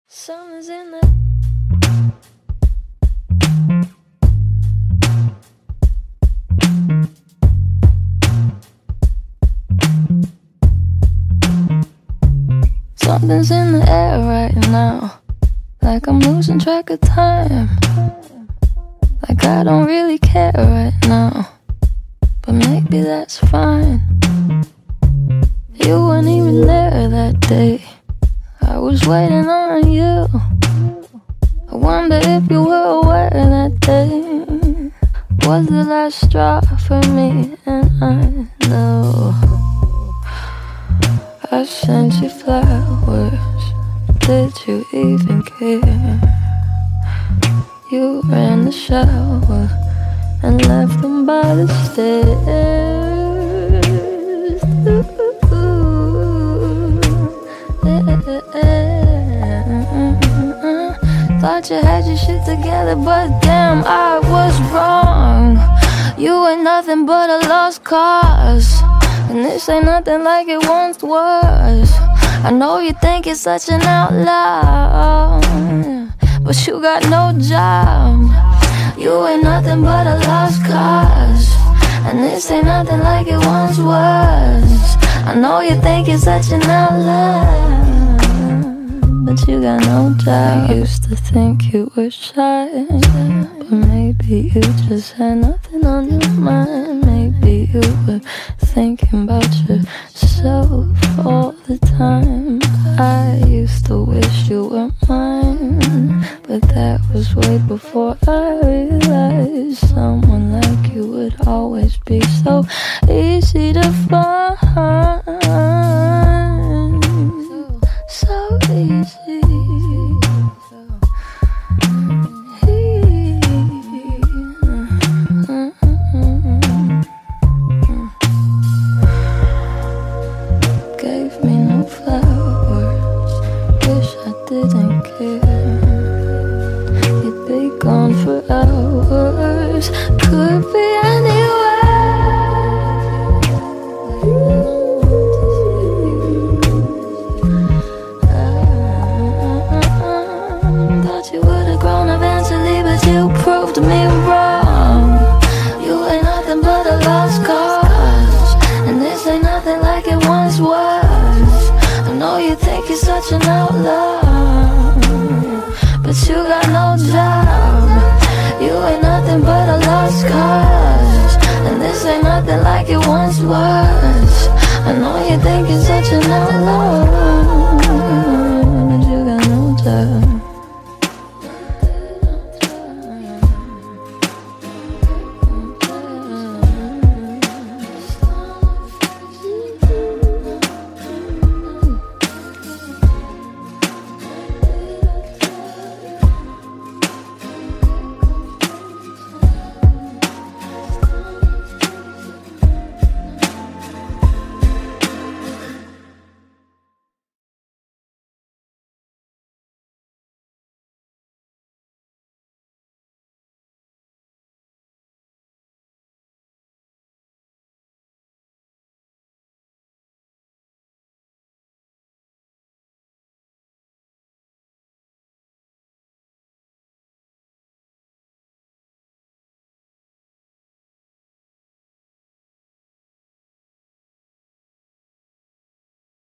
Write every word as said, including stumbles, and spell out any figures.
Summer's in the Something's in the air right now, like I'm losing track of time. Like I don't really care right now, but maybe that's fine. You weren't even there that day, I was waiting on you. I wonder if you were aware that day was the last straw for me. And I know I sent you flowers, did you even care? You ran the shower and left them by the stairs. Ooh, yeah. Thought you had your shit together, but damn, I was wrong. You ain't nothing but a lost cause, and this ain't nothing like it once was. I know you think you're such an outlaw, but you got no job. You ain't nothing but a lost cause, and this ain't nothing like it once was. I know you think you're such an outlaw, but you got no job. I used to think you were shy, but maybe you just had nothing on your mind. Maybe you were thinking about yourself all the time. I used to wish you were mine, but that was way before I realized someone like you would always be so easy to find. So easy. Gave me no flowers, wish I didn't care. You'd be gone for hours, could be anywhere. Thought you would've grown eventually, but you proved me wrong. You ain't nothing but a lost cause, and this ain't nothing like it once was. I know you think you're such an outlaw, but you got no job. You ain't nothing but a lost cause, and this ain't nothing like it once was. I know you think you're such an outlaw, but you got no job.